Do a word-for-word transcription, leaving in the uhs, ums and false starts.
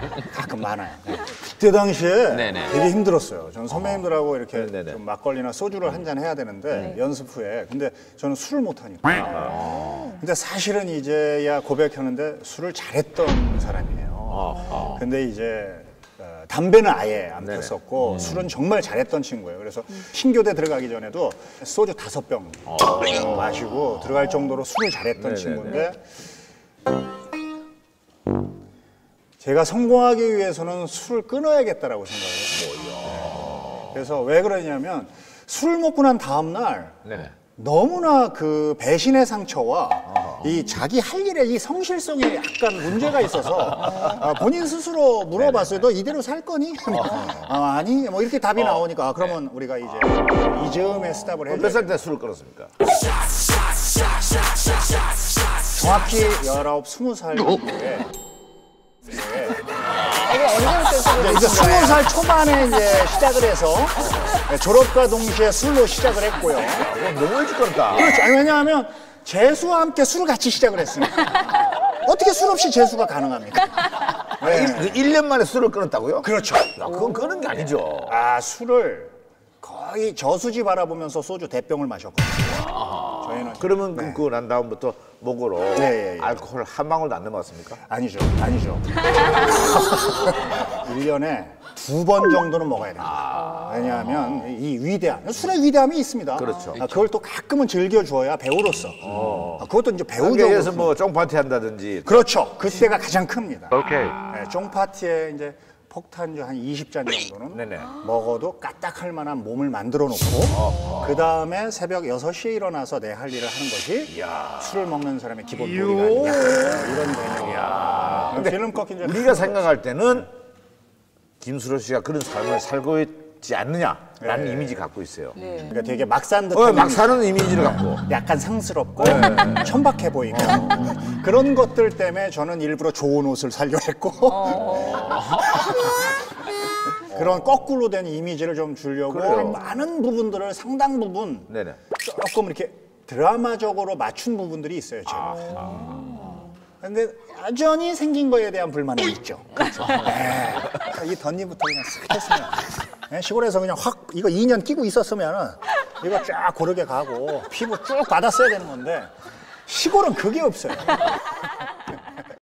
가끔 많아요. 네. 그때 당시에 네네. 되게 힘들었어요. 저는 선배님들하고 이렇게 네네. 좀 막걸리나 소주를 한 잔 해야 되는데 연습 후에. 근데 저는 술을 못 하니까. 근데 사실은 이제야 고백하는데 술을 잘했던 사람이에요. 근데 이제 어, 담배는 아예 안 네네. 폈었고 술은 정말 잘했던 친구예요. 그래서 신교대 들어가기 전에도 소주 다섯 병 마시고 들어갈 정도로 술을 잘했던 네네네. 친구인데 제가 성공하기 위해서는 술을 끊어야겠다라고 생각을 했어요. 네. 그래서 왜 그러냐면 술을 먹고 난 다음 날 네네. 너무나 그 배신의 상처와 이 자기 할 일에 이 성실성에 약간 문제가 있어서 아, 본인 스스로 물어봤어요. 너 이대로 살 거니? 아, 아니 뭐 이렇게 답이 나오니까 아, 그러면 우리가 이제 이 즈음에 스탑을 해야 몇 살 때 술을 끊었습니까? 정확히 열아홉, 스무 살 정도에 언제부터 이제 스무 살 초반에 이제 시작을 해서 졸업과 동시에 술로 시작을 했고요. 너무 일찍 끊었다. 그렇죠. 아니, 왜냐하면 재수와 함께 술을 같이 시작을 했으니까. 어떻게 술 없이 재수가 가능합니까? 네. 일 년 만에 술을 끊었다고요? 그렇죠. 야, 그건 끊은 게 아니죠. 아, 술을 거의 저수지 바라보면서 소주 대병을 마셨거든요. 저희는. 그러면 네. 끊고 난 다음부터 목으로 네, 예, 예. 알코올 한 방울도 안 넘어갔습니까? 아니죠. 아니죠. 일 년에 두 번 정도는 먹어야 됩니다. 아. 왜냐하면 이 위대함, 술의 위대함이 있습니다. 그렇죠. 아, 그걸 또 가끔은 즐겨줘야 배우로서. 아, 그것도 이제 배우적으로. 한계에서 뭐 쫑파티 한다든지. 그렇죠. 그때가 가장 큽니다. 오케이. 네, 쫑파티에 이제 폭탄주 한 이십 잔 정도는 네네. 먹어도 까딱할 만한 몸을 만들어 놓고 그 다음에 새벽 여섯 시에 일어나서 내 할 일을 하는 것이 이야. 술을 먹는 사람의 기본 도리가 아니냐 이런 개념이야. 근데 필름 꺾인 줄 우리가 생각할 때는 김수로 씨가 그런 삶을 살고 있지 않느냐라는 네. 이미지 갖고 있어요. 그러니까 되게 막 산 어, 듯한 막 사는 이미지를 갖고. 약간 상스럽고 천박해 보이고 그런 것들 때문에 저는 일부러 좋은 옷을 사려 했고 그런 거꾸로 된 이미지를 좀 주려고 그래요. 많은 부분들을 상당 부분 네네. 조금 이렇게 드라마적으로 맞춘 부분들이 있어요, 제가. 근데 여전히 생긴 거에 대한 불만은 있죠. 그렇죠. 네. 이 덧니부터 그냥 싹 했으면. 네, 시골에서 그냥 확 이거 이 년 끼고 있었으면 이거 쫙 고르게 가고 피부 쭉 받았어야 되는 건데 시골은 그게 없어요.